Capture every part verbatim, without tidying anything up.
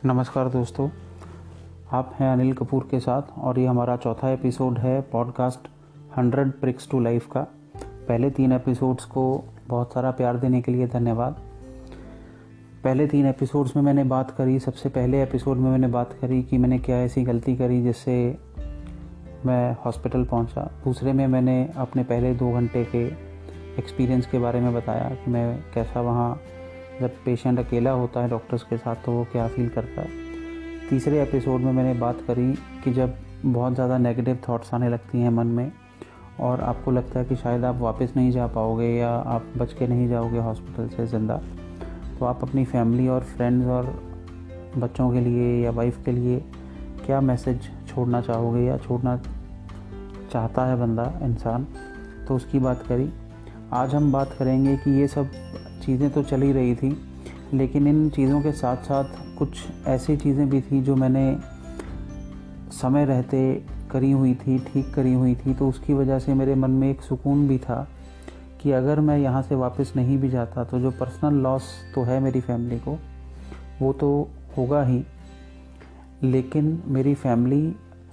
नमस्कार दोस्तों, आप हैं अनिल कपूर के साथ और ये हमारा चौथा एपिसोड है podcast hundred bricks to life का। पहले तीन एपिसोड्स को बहुत सारा प्यार देने के लिए धन्यवाद। पहले तीन एपिसोड्स में मैंने बात करी, सबसे पहले एपिसोड में मैंने बात करी कि मैंने क्या ऐसी गलती करी जिससे मैं हॉस्पिटल पहुंचा। दूसरे में मैंने अपने पहले दो घंटे के एक्सपीरियंस के बारे में बताया कि मैं कैसा वहाँ जब पेशेंट अकेला होता है डॉक्टर्स के साथ तो वो क्या फील करता है। तीसरे एपिसोड में मैंने बात करी कि जब बहुत ज़्यादा नेगेटिव थॉट्स आने लगती हैं मन में और आपको लगता है कि शायद आप वापस नहीं जा पाओगे या आप बच के नहीं जाओगे हॉस्पिटल से ज़िंदा, तो आप अपनी फैमिली और फ्रेंड्स और बच्चों के लिए या वाइफ के लिए क्या मैसेज छोड़ना चाहोगे या छोड़ना चाहता है बंदा इंसान, तो उसकी बात करी। आज हम बात करेंगे कि ये सब चीज़ें तो चल ही रही थी, लेकिन इन चीज़ों के साथ साथ कुछ ऐसी चीज़ें भी थी जो मैंने समय रहते करी हुई थी, ठीक करी हुई थी, तो उसकी वजह से मेरे मन में एक सुकून भी था कि अगर मैं यहाँ से वापस नहीं भी जाता तो जो पर्सनल लॉस तो है मेरी फैमिली को वो तो होगा ही, लेकिन मेरी फैमिली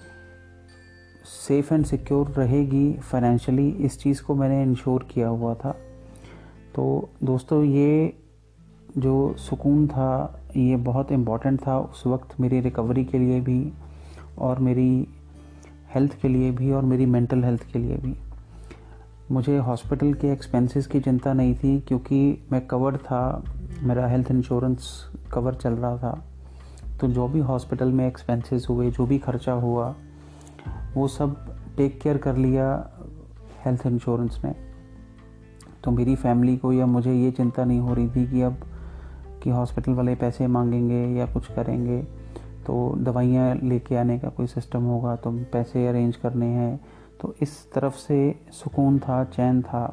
सेफ़ एंड सिक्योर रहेगी फाइनेंशियली, इस चीज़ को मैंने इंश्योर किया हुआ था। तो दोस्तों, ये जो सुकून था ये बहुत इम्पॉर्टेंट था उस वक्त मेरी रिकवरी के लिए भी और मेरी हेल्थ के लिए भी और मेरी मेंटल हेल्थ के लिए भी। मुझे हॉस्पिटल के एक्सपेंसेस की चिंता नहीं थी क्योंकि मैं कवर्ड था, मेरा हेल्थ इंश्योरेंस कवर चल रहा था। तो जो भी हॉस्पिटल में एक्सपेंसेस हुए, जो भी खर्चा हुआ, वो सब टेक केयर कर लिया हेल्थ इंश्योरेंस ने। तो मेरी फैमिली को या मुझे ये चिंता नहीं हो रही थी कि अब कि हॉस्पिटल वाले पैसे मांगेंगे या कुछ करेंगे, तो दवाइयाँ लेके आने का कोई सिस्टम होगा, तो पैसे अरेंज करने हैं। तो इस तरफ से सुकून था, चैन था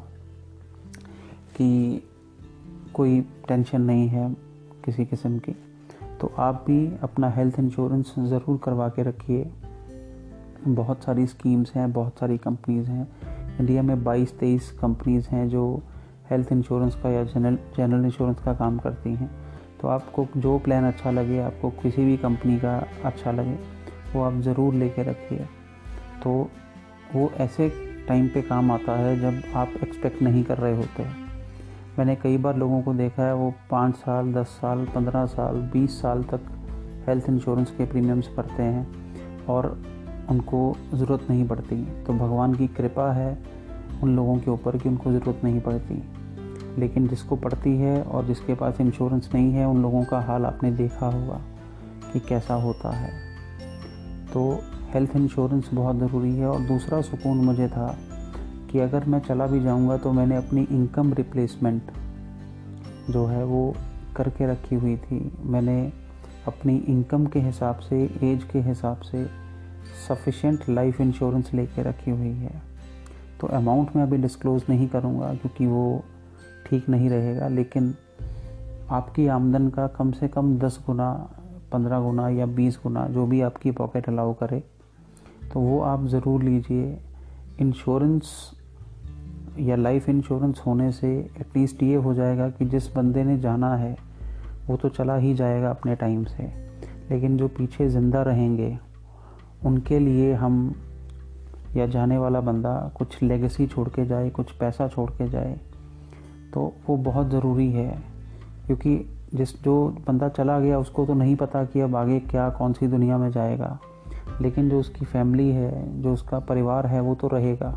कि कोई टेंशन नहीं है किसी किस्म की। तो आप भी अपना हेल्थ इंश्योरेंस ज़रूर करवा के रखिए। बहुत सारी स्कीम्स हैं, बहुत सारी कंपनीज़ हैं। इंडिया में बाईस तेईस कंपनीज़ हैं जो हेल्थ इंश्योरेंस का या जनरल जनरल इंश्योरेंस का काम करती हैं। तो आपको जो प्लान अच्छा लगे, आपको किसी भी कंपनी का अच्छा लगे, वो आप ज़रूर लेके रखिए। तो वो ऐसे टाइम पे काम आता है जब आप एक्सपेक्ट नहीं कर रहे होते। मैंने कई बार लोगों को देखा है वो पाँच साल दस साल पंद्रह साल बीस साल तक हेल्थ इंश्योरेंस के प्रीमियम्स भरते हैं और उनको ज़रूरत नहीं पड़ती। तो भगवान की कृपा है उन लोगों के ऊपर कि उनको ज़रूरत नहीं पड़ती, लेकिन जिसको पड़ती है और जिसके पास इंश्योरेंस नहीं है उन लोगों का हाल आपने देखा होगा कि कैसा होता है। तो हेल्थ इंश्योरेंस बहुत ज़रूरी है। और दूसरा सुकून मुझे था कि अगर मैं चला भी जाऊंगा तो मैंने अपनी इनकम रिप्लेसमेंट जो है वो करके रखी हुई थी। मैंने अपनी इनकम के हिसाब से, एज के हिसाब से सफिशिएंट लाइफ इंश्योरेंस लेके रखी हुई है। तो अमाउंट मैं अभी डिस्क्लोज़ नहीं करूँगा क्योंकि वो ठीक नहीं रहेगा, लेकिन आपकी आमदन का कम से कम दस गुना, पंद्रह गुना या बीस गुना जो भी आपकी पॉकेट अलाउ करे, तो वो आप ज़रूर लीजिए। इंश्योरेंस या लाइफ इंश्योरेंस होने से एटलीस्ट ये हो जाएगा कि जिस बंदे ने जाना है वो तो चला ही जाएगा अपने टाइम से, लेकिन जो पीछे ज़िंदा रहेंगे उनके लिए हम या जाने वाला बंदा कुछ लेगेसी छोड़ के जाए, कुछ पैसा छोड़ के जाए, तो वो बहुत ज़रूरी है। क्योंकि जिस जो बंदा चला गया उसको तो नहीं पता कि अब आगे क्या, कौन सी दुनिया में जाएगा, लेकिन जो उसकी फैमिली है, जो उसका परिवार है, वो तो रहेगा।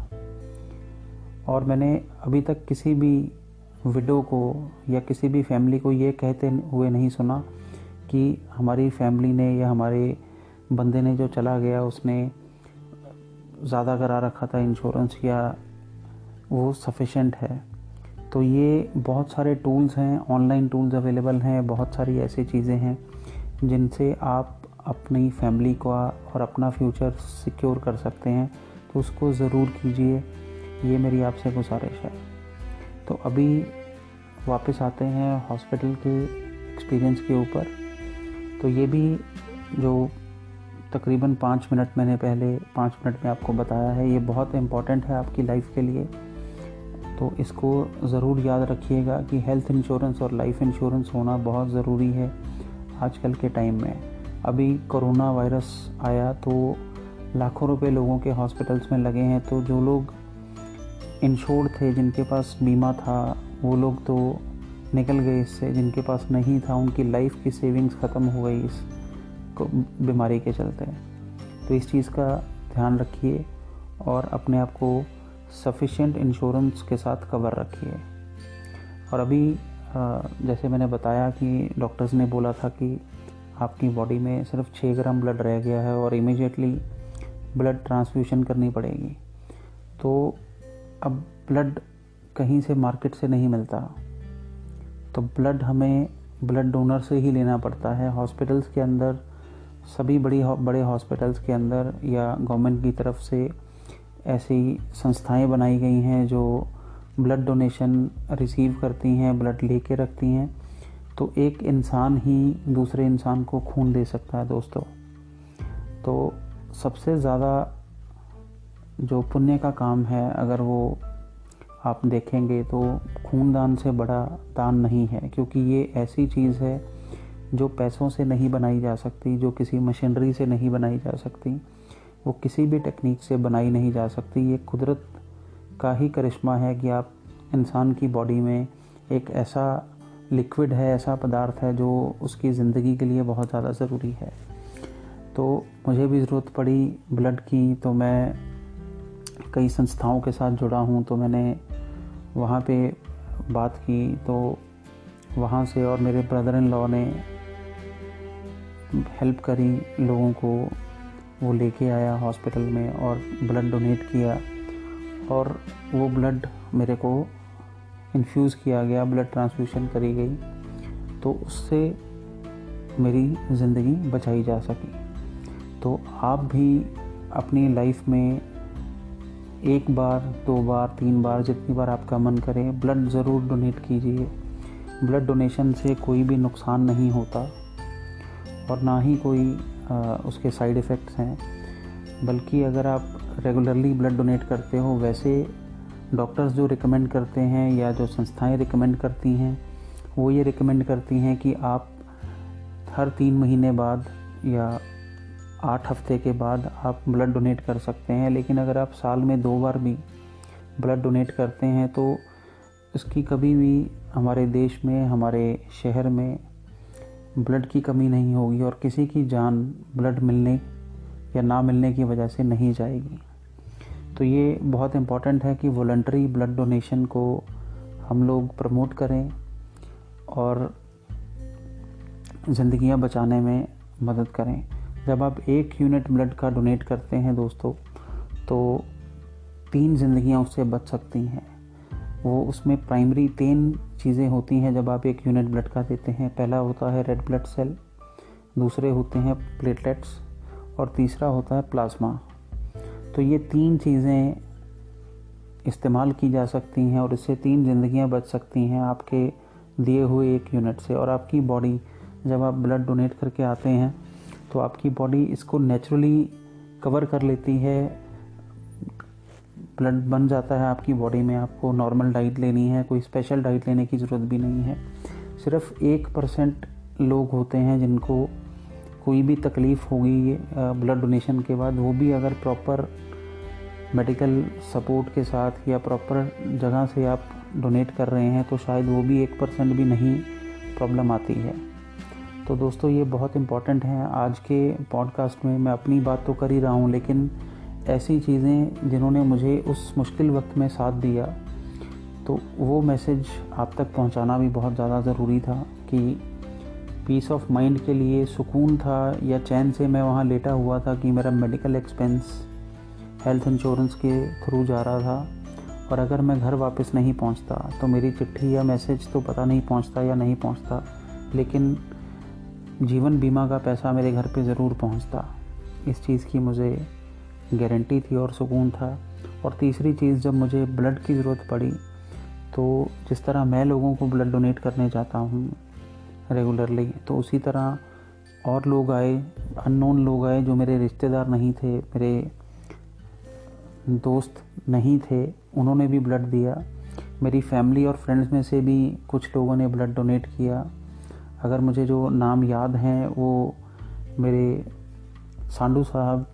और मैंने अभी तक किसी भी विडो को या किसी भी फैमिली को ये कहते हुए नहीं सुना कि हमारी फैमिली ने या हमारे बंदे ने जो चला गया उसने ज़्यादा करा रखा था इंश्योरेंस या वो सफिशेंट है। तो ये बहुत सारे टूल्स हैं, ऑनलाइन टूल्स अवेलेबल हैं, बहुत सारी ऐसी चीज़ें हैं जिनसे आप अपनी फैमिली को और अपना फ्यूचर सिक्योर कर सकते हैं। तो उसको ज़रूर कीजिए, ये मेरी आपसे गुजारिश है। तो अभी वापस आते हैं हॉस्पिटल के एक्सपीरियंस के ऊपर। तो ये भी जो तकरीबन पाँच मिनट मैंने पहले पाँच मिनट में आपको बताया है, ये बहुत इम्पॉर्टेंट है आपकी लाइफ के लिए। तो इसको ज़रूर याद रखिएगा कि हेल्थ इंश्योरेंस और लाइफ इंश्योरेंस होना बहुत ज़रूरी है आजकल के टाइम में। अभी कोरोना वायरस आया तो लाखों रुपए लोगों के हॉस्पिटल्स में लगे हैं, तो जो लोग इंश्योर्ड थे, जिनके पास बीमा था, वो लोग तो निकल गए इससे। जिनके पास नहीं था उनकी लाइफ की सेविंग्स ख़त्म हो गई इस बीमारी के चलते। तो इस चीज़ का ध्यान रखिए और अपने आप को सफिशिएंट इंश्योरेंस के साथ कवर रखिए। और अभी जैसे मैंने बताया कि डॉक्टर्स ने बोला था कि आपकी बॉडी में सिर्फ छः ग्राम ब्लड रह गया है और इमीडिएटली ब्लड ट्रांसफ्यूशन करनी पड़ेगी। तो अब ब्लड कहीं से मार्केट से नहीं मिलता, तो ब्लड हमें ब्लड डोनर से ही लेना पड़ता है। हॉस्पिटल्स के अंदर, सभी बड़ी बड़े हॉस्पिटल्स के अंदर या गवर्नमेंट की तरफ से ऐसी संस्थाएं बनाई गई हैं जो ब्लड डोनेशन रिसीव करती हैं, ब्लड लेके रखती हैं। तो एक इंसान ही दूसरे इंसान को खून दे सकता है दोस्तों। तो सबसे ज़्यादा जो पुण्य का काम है, अगर वो आप देखेंगे तो खूनदान से बड़ा दान नहीं है, क्योंकि ये ऐसी चीज़ है जो पैसों से नहीं बनाई जा सकती, जो किसी मशीनरी से नहीं बनाई जा सकती, वो किसी भी टेक्निक से बनाई नहीं जा सकती। ये कुदरत का ही करिश्मा है कि आप इंसान की बॉडी में एक ऐसा लिक्विड है, ऐसा पदार्थ है जो उसकी ज़िंदगी के लिए बहुत ज़्यादा ज़रूरी है। तो मुझे भी ज़रूरत पड़ी ब्लड की, तो मैं कई संस्थाओं के साथ जुड़ा हूँ। तो मैंने वहाँ पे बात की, तो वहाँ से और मेरे ब्रदर इन लॉ ने हेल्प करी लोगों को, वो लेके आया हॉस्पिटल में और ब्लड डोनेट किया और वो ब्लड मेरे को इन्फ्यूज़ किया गया, ब्लड ट्रांसफ्यूशन करी गई, तो उससे मेरी ज़िंदगी बचाई जा सकी। तो आप भी अपनी लाइफ में एक बार, दो बार, तीन बार, जितनी बार आपका मन करे, ब्लड ज़रूर डोनेट कीजिए। ब्लड डोनेशन से कोई भी नुकसान नहीं होता और ना ही कोई आ, उसके साइड इफ़ेक्ट्स हैं, बल्कि अगर आप रेगुलरली ब्लड डोनेट करते हो, वैसे डॉक्टर्स जो रिकमेंड करते हैं या जो संस्थाएं रिकमेंड करती हैं, वो ये रिकमेंड करती हैं कि आप हर तीन महीने बाद या आठ हफ्ते के बाद आप ब्लड डोनेट कर सकते हैं। लेकिन अगर आप साल में दो बार भी ब्लड डोनेट करते हैं तो इसकी कभी भी हमारे देश में, हमारे शहर में ब्लड की कमी नहीं होगी और किसी की जान ब्लड मिलने या ना मिलने की वजह से नहीं जाएगी। तो ये बहुत इम्पॉर्टेंट है कि वॉलंटरी ब्लड डोनेशन को हम लोग प्रमोट करें और ज़िंदगियां बचाने में मदद करें। जब आप एक यूनिट ब्लड का डोनेट करते हैं दोस्तों, तो तीन ज़िंदगियां उससे बच सकती हैं। वो उसमें प्राइमरी तीन चीज़ें होती हैं जब आप एक यूनिट ब्लड का देते हैं। पहला होता है रेड ब्लड सेल, दूसरे होते हैं प्लेटलेट्स और तीसरा होता है प्लाज्मा। तो ये तीन चीज़ें इस्तेमाल की जा सकती हैं और इससे तीन ज़िंदगियां बच सकती हैं आपके दिए हुए एक यूनिट से। और आपकी बॉडी, जब आप ब्लड डोनेट करके आते हैं तो आपकी बॉडी इसको नेचुरली कवर कर लेती है, ब्लड बन जाता है आपकी बॉडी में। आपको नॉर्मल डाइट लेनी है, कोई स्पेशल डाइट लेने की ज़रूरत भी नहीं है। सिर्फ एक परसेंट लोग होते हैं जिनको कोई भी तकलीफ़ होगी ब्लड डोनेशन के बाद, वो भी अगर प्रॉपर मेडिकल सपोर्ट के साथ या प्रॉपर जगह से आप डोनेट कर रहे हैं तो शायद वो भी एक परसेंट भी नहीं प्रॉब्लम आती है। तो दोस्तों ये बहुत इम्पॉर्टेंट है। आज के पॉडकास्ट में मैं अपनी बात तो कर ही रहा हूँ, लेकिन ऐसी चीज़ें जिन्होंने मुझे उस मुश्किल वक्त में साथ दिया, तो वो मैसेज आप तक पहुँचाना भी बहुत ज़्यादा ज़रूरी था कि पीस ऑफ माइंड के लिए सुकून था या चैन से मैं वहाँ लेटा हुआ था कि मेरा मेडिकल एक्सपेंस हेल्थ इंश्योरेंस के थ्रू जा रहा था, और अगर मैं घर वापस नहीं पहुँचता तो मेरी चिट्ठी या मैसेज तो पता नहीं पहुँचता या नहीं पहुँचता, लेकिन जीवन बीमा का पैसा मेरे घर पे ज़रूर पहुँचता। इस चीज़ की मुझे गारंटी थी और सुकून था। और तीसरी चीज़, जब मुझे ब्लड की ज़रूरत पड़ी तो जिस तरह मैं लोगों को ब्लड डोनेट करने जाता हूँ रेगुलरली, तो उसी तरह और लोग आए, अननोन लोग आए जो मेरे रिश्तेदार नहीं थे, मेरे दोस्त नहीं थे, उन्होंने भी ब्लड दिया। मेरी फैमिली और फ्रेंड्स में से भी कुछ लोगों ने ब्लड डोनेट किया। अगर मुझे जो नाम याद हैं वो मेरे सांडू साहब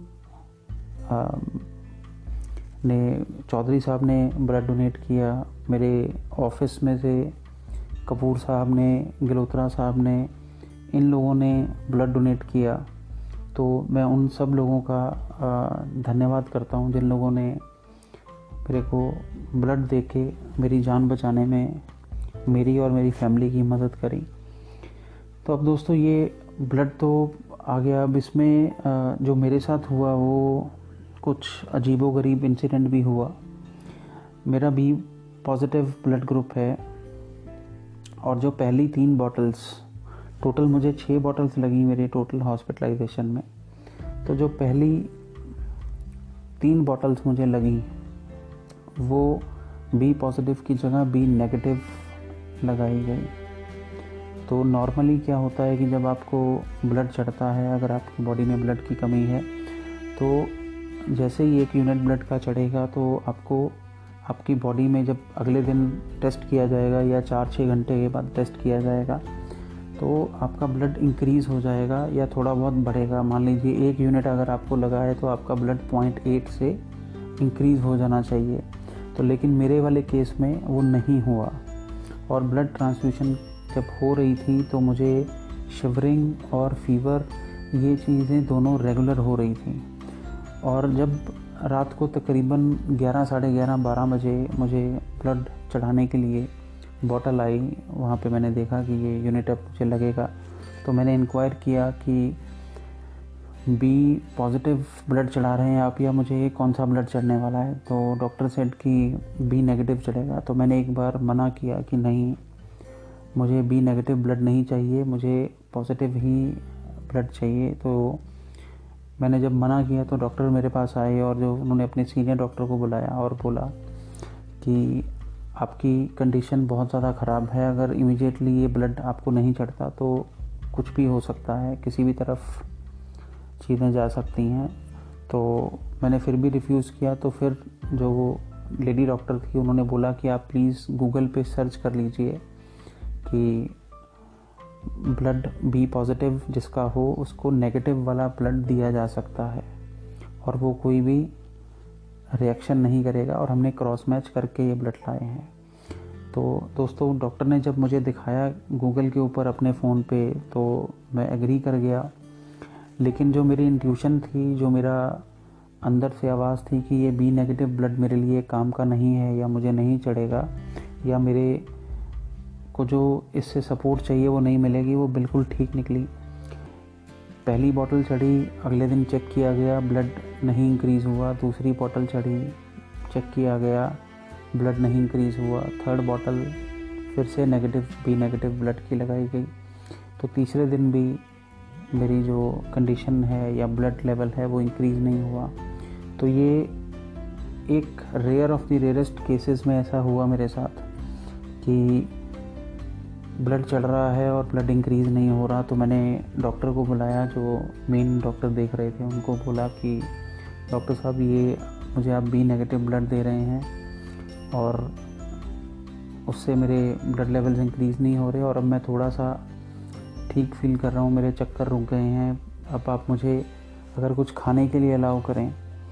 ने चौधरी साहब ने ब्लड डोनेट किया, मेरे ऑफिस में से कपूर साहब ने, गिलोत्रा साहब ने, इन लोगों ने ब्लड डोनेट किया। तो मैं उन सब लोगों का धन्यवाद करता हूं जिन लोगों ने मेरे को ब्लड देके मेरी जान बचाने में मेरी और मेरी फैमिली की मदद करी। तो अब दोस्तों ये ब्लड तो आ गया, अब इसमें जो मेरे साथ हुआ वो कुछ अजीबोगरीब इंसिडेंट भी हुआ। मेरा भी पॉजिटिव ब्लड ग्रुप है और जो पहली तीन बॉटल्स, टोटल मुझे छः बॉटल्स लगी मेरे टोटल हॉस्पिटलाइजेशन में, तो जो पहली तीन बॉटल्स मुझे लगी वो बी पॉजिटिव की जगह बी नेगेटिव लगाई गई। तो नॉर्मली क्या होता है कि जब आपको ब्लड चढ़ता है, अगर आपकी बॉडी में ब्लड की कमी है, तो जैसे ही एक यूनिट ब्लड का चढ़ेगा तो आपको आपकी बॉडी में जब अगले दिन टेस्ट किया जाएगा या चार छः घंटे के बाद टेस्ट किया जाएगा तो आपका ब्लड इंक्रीज़ हो जाएगा या थोड़ा बहुत बढ़ेगा। मान लीजिए एक यूनिट अगर आपको लगा है तो आपका ब्लड पॉइंट एट से इंक्रीज़ हो जाना चाहिए। तो लेकिन मेरे वाले केस में वो नहीं हुआ और ब्लड ट्रांसफ्यूशन जब हो रही थी तो मुझे शिवरिंग और फीवर, ये चीज़ें दोनों रेगुलर हो रही थी। और जब रात को तकरीबन ग्यारह साढ़े ग्यारह बारह बजे मुझे ब्लड चढ़ाने के लिए बॉटल आई, वहाँ पे मैंने देखा कि ये यूनिट अब मुझे लगेगा। तो मैंने इंक्वायर किया कि बी पॉजिटिव ब्लड चढ़ा रहे हैं आप या मुझे कौन सा ब्लड चढ़ने वाला है। तो डॉक्टर सेड कि बी नेगेटिव चढ़ेगा। तो मैंने एक बार मना किया कि नहीं, मुझे बी नेगेटिव ब्लड नहीं चाहिए, मुझे पॉजिटिव ही ब्लड चाहिए। तो मैंने जब मना किया तो डॉक्टर मेरे पास आए और जो उन्होंने अपने सीनियर डॉक्टर को बुलाया और बोला कि आपकी कंडीशन बहुत ज़्यादा ख़राब है, अगर इमीडिएटली ये ब्लड आपको नहीं चढ़ता तो कुछ भी हो सकता है, किसी भी तरफ चीज़ें जा सकती हैं। तो मैंने फिर भी रिफ्यूज़ किया। तो फिर जो वो लेडी डॉक्टर थी उन्होंने बोला कि आप प्लीज़ गूगल पे सर्च कर लीजिए कि ब्लड बी पॉजिटिव जिसका हो उसको नेगेटिव वाला ब्लड दिया जा सकता है और वो कोई भी रिएक्शन नहीं करेगा, और हमने क्रॉस मैच करके ये ब्लड लाए हैं। तो दोस्तों डॉक्टर ने जब मुझे दिखाया गूगल के ऊपर अपने फ़ोन पे तो मैं एग्री कर गया। लेकिन जो मेरी इंट्यूशन थी, जो मेरा अंदर से आवाज़ थी कि ये बी नेगेटिव ब्लड मेरे लिए काम का नहीं है या मुझे नहीं चढ़ेगा या मेरे को जो इससे सपोर्ट चाहिए वो नहीं मिलेगी, वो बिल्कुल ठीक निकली। पहली बोतल चढ़ी, अगले दिन चेक किया गया, ब्लड नहीं इंक्रीज़ हुआ। दूसरी बोतल चढ़ी, चेक किया गया, ब्लड नहीं इंक्रीज़ हुआ। थर्ड बोतल फिर से नेगेटिव बी नेगेटिव ब्लड की लगाई गई। तो तीसरे दिन भी मेरी जो कंडीशन है या ब्लड लेवल है वो इंक्रीज़ नहीं हुआ। तो ये एक rare of the rarest cases में ऐसा हुआ मेरे साथ कि ब्लड चढ़ रहा है और ब्लड इंक्रीज़ नहीं हो रहा। तो मैंने डॉक्टर को बुलाया, जो मेन डॉक्टर देख रहे थे, उनको बोला कि डॉक्टर साहब ये मुझे आप बी नेगेटिव ब्लड दे रहे हैं और उससे मेरे ब्लड लेवल्स इंक्रीज़ नहीं हो रहे और अब मैं थोड़ा सा ठीक फील कर रहा हूँ, मेरे चक्कर रुक गए हैं। अब आप मुझे अगर कुछ खाने के लिए अलाउ करें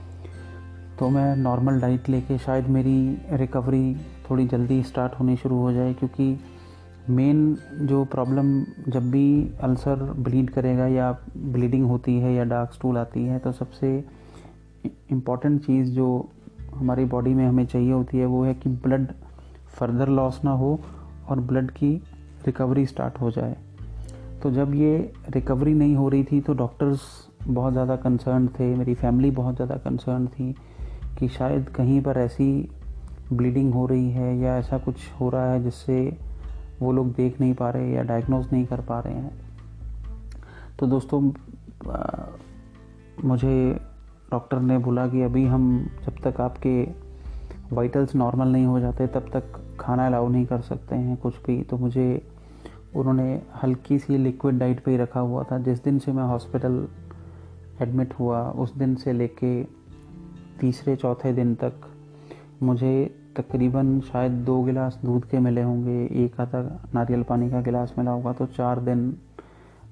तो मैं नॉर्मल डाइट लेके शायद मेरी रिकवरी थोड़ी जल्दी स्टार्ट होनी शुरू हो जाए। क्योंकि मेन जो प्रॉब्लम, जब भी अल्सर ब्लीड करेगा या ब्लीडिंग होती है या डार्क स्टूल आती है, तो सबसे इम्पॉर्टेंट चीज़ जो हमारी बॉडी में हमें चाहिए होती है वो है कि ब्लड फर्दर लॉस ना हो और ब्लड की रिकवरी स्टार्ट हो जाए। तो जब ये रिकवरी नहीं हो रही थी तो डॉक्टर्स बहुत ज़्यादा कंसर्न थे, मेरी फैमिली बहुत ज़्यादा कंसर्न थी कि शायद कहीं पर ऐसी ब्लीडिंग हो रही है या ऐसा कुछ हो रहा है जिससे वो लोग देख नहीं पा रहे या डायग्नोज नहीं कर पा रहे हैं। तो दोस्तों आ, मुझे डॉक्टर ने बोला कि अभी हम जब तक आपके वाइटल्स नॉर्मल नहीं हो जाते तब तक खाना अलाउ नहीं कर सकते हैं कुछ भी। तो मुझे उन्होंने हल्की सी लिक्विड डाइट पे ही रखा हुआ था। जिस दिन से मैं हॉस्पिटल एडमिट हुआ उस दिन से लेके तीसरे चौथे दिन तक मुझे तकरीबन शायद दो गिलास दूध के मिले होंगे, एक आधा नारियल पानी का गिलास मिला होगा। तो चार दिन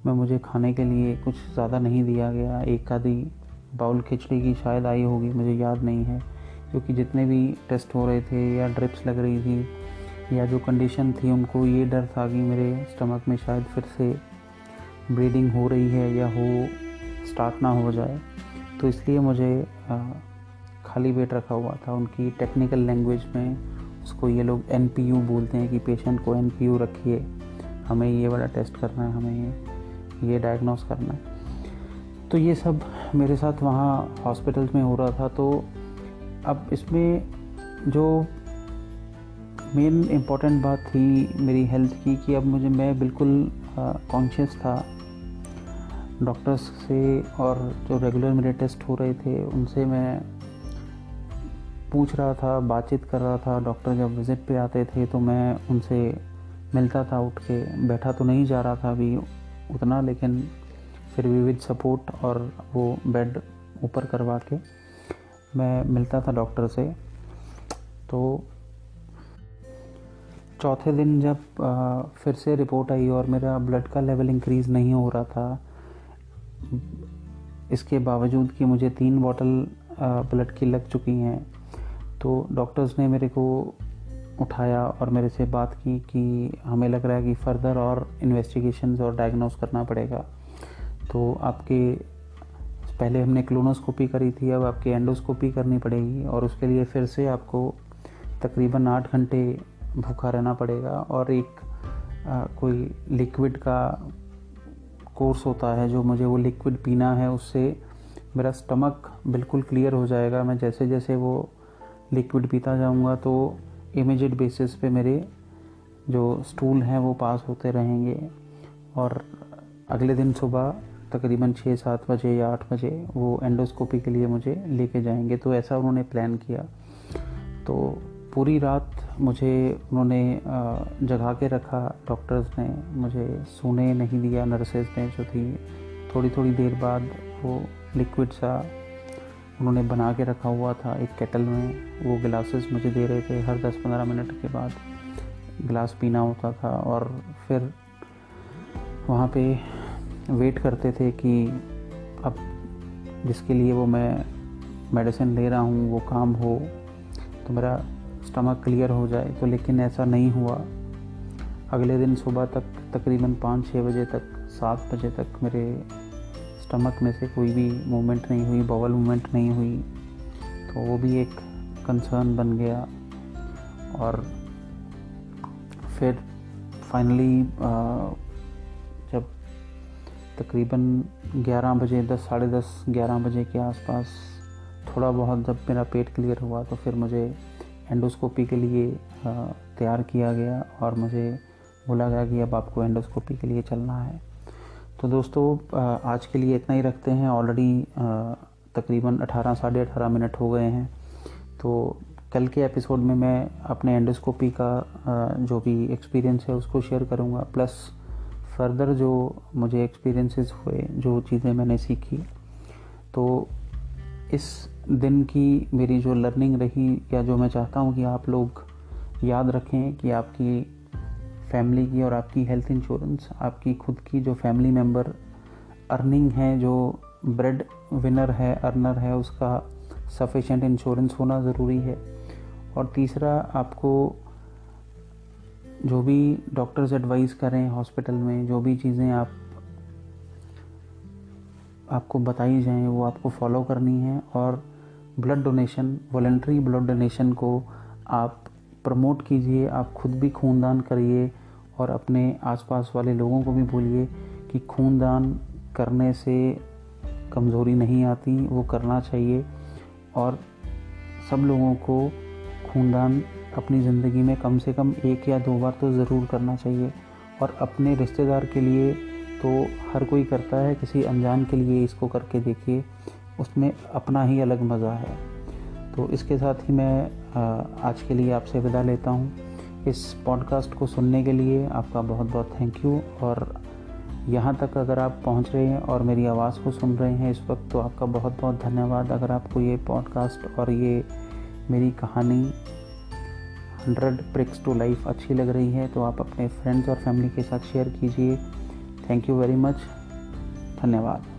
उसमें मुझे खाने के लिए कुछ ज़्यादा नहीं दिया गया। एक आधी बाउल खिचड़ी की शायद आई होगी, मुझे याद नहीं है, क्योंकि जितने भी टेस्ट हो रहे थे या ड्रिप्स लग रही थी या जो कंडीशन थी, उनको ये डर था कि मेरे स्टमक में शायद फिर से ब्लीडिंग हो रही है या हो स्टार्ट ना हो जाए। तो इसलिए मुझे आ, खाली पेट रखा हुआ था। उनकी टेक्निकल लैंग्वेज में उसको ये लोग एन पी यू बोलते हैं कि पेशेंट को एन पी यू रखिए, हमें ये वाला टेस्ट करना है, हमें ये ये डायग्नोस करना है। तो ये सब मेरे साथ वहाँ हॉस्पिटल में हो रहा था। तो अब इसमें जो मेन इम्पॉर्टेंट बात थी मेरी हेल्थ की कि अब मुझे मैं बिल्कुल कॉन्शियस था डॉक्टर्स से, और जो रेगुलर मेरे टेस्ट हो रहे थे उनसे मैं पूछ रहा था, बातचीत कर रहा था। डॉक्टर जब विज़िट पे आते थे तो मैं उनसे मिलता था, उठ के बैठा तो नहीं जा रहा था अभी उतना, लेकिन फिर भी विद सपोर्ट और वो बेड ऊपर करवा के मैं मिलता था डॉक्टर से। तो चौथे दिन जब आ, फिर से रिपोर्ट आई और मेरा ब्लड का लेवल इंक्रीज़ नहीं हो रहा था, इसके बावजूद कि मुझे तीन बॉटल ब्लड की लग चुकी हैं, तो डॉक्टर्स ने मेरे को उठाया और मेरे से बात की कि हमें लग रहा है कि फ़र्दर और इन्वेस्टिगेशंस और डायग्नोस करना पड़ेगा। तो आपके पहले हमने क्लोनोस्कोपी करी थी, अब आपकी एंडोस्कोपी करनी पड़ेगी और उसके लिए फिर से आपको तकरीबन आठ घंटे भूखा रहना पड़ेगा और एक आ, कोई लिक्विड का कोर्स होता है जो मुझे वो लिक्विड पीना है, उससे मेरा स्टमक बिल्कुल क्लियर हो जाएगा। मैं जैसे जैसे वो लिक्विड पीता जाऊंगा तो इमीडिएट बेसिस पे मेरे जो स्टूल हैं वो पास होते रहेंगे और अगले दिन सुबह तकरीबन छः सात बजे या आठ बजे वो एंडोस्कोपी के लिए मुझे लेके जाएंगे। तो ऐसा उन्होंने प्लान किया। तो पूरी रात मुझे उन्होंने जगा के रखा, डॉक्टर्स ने मुझे सोने नहीं दिया, नर्सेज ने जो थी। थोड़ी थोड़ी देर बाद वो लिक्विड सा उन्होंने बना के रखा हुआ था एक केटल में, वो गिलासेस मुझे दे रहे थे। हर दस पंद्रह मिनट के बाद गिलास पीना होता था और फिर वहाँ पे वेट करते थे कि अब जिसके लिए वो मैं मेडिसिन ले रहा हूँ वो काम हो, तो मेरा स्टमक क्लियर हो जाए। तो लेकिन ऐसा नहीं हुआ। अगले दिन सुबह तक तकरीबन पाँच छः बजे तक, सात बजे तक मेरे स्टमक में से कोई भी मूवमेंट नहीं हुई, बॉवल मूवमेंट नहीं हुई। तो वो भी एक कंसर्न बन गया। और फिर फाइनली जब तकरीबन ग्यारह बजे, दस साढ़े दस ग्यारह बजे के आसपास थोड़ा बहुत जब मेरा पेट क्लियर हुआ तो फिर मुझे एंडोस्कोपी के लिए तैयार किया गया और मुझे बोला गया कि अब आपको एंडोस्कोपी के लिए चलना है। तो दोस्तों आज के लिए इतना ही रखते हैं। ऑलरेडी तकरीबन अठारह साढ़े अठारह मिनट हो गए हैं। तो कल के एपिसोड में मैं अपने एंडोस्कोपी का जो भी एक्सपीरियंस है उसको शेयर करूंगा, प्लस फर्दर जो मुझे एक्सपीरियंसेस हुए, जो चीज़ें मैंने सीखी। तो इस दिन की मेरी जो लर्निंग रही, या जो मैं चाहता हूँ कि आप लोग याद रखें कि आपकी फैमिली की और आपकी हेल्थ इंश्योरेंस, आपकी खुद की जो फैमिली मेम्बर अर्निंग है, जो ब्रेड विनर है, अर्नर है, उसका सफिशेंट इंश्योरेंस होना ज़रूरी है। और तीसरा, आपको जो भी डॉक्टर्स एडवाइस करें हॉस्पिटल में, जो भी चीज़ें आप आपको बताई जाएं वो आपको फॉलो करनी है। और blood donation, voluntary blood donation को आप प्रमोट कीजिए। आप खुद भी खूनदान करिए और अपने आसपास वाले लोगों को भी बोलिए कि खूनदान करने से कमज़ोरी नहीं आती, वो करना चाहिए। और सब लोगों को खूनदान अपनी ज़िंदगी में कम से कम एक या दो बार तो ज़रूर करना चाहिए। और अपने रिश्तेदार के लिए तो हर कोई करता है, किसी अनजान के लिए इसको करके देखिए, उसमें अपना ही अलग मज़ा है। तो इसके साथ ही मैं आज के लिए आपसे विदा लेता हूँ। इस पॉडकास्ट को सुनने के लिए आपका बहुत बहुत थैंक यू। और यहाँ तक अगर आप पहुँच रहे हैं और मेरी आवाज़ को सुन रहे हैं इस वक्त, तो आपका बहुत बहुत धन्यवाद। अगर आपको ये पॉडकास्ट और ये मेरी कहानी हंड्रेड ब्रिक्स टू लाइफ अच्छी लग रही है तो आप अपने फ्रेंड्स और फैमिली के साथ शेयर कीजिए। थैंक यू वेरी मच, धन्यवाद।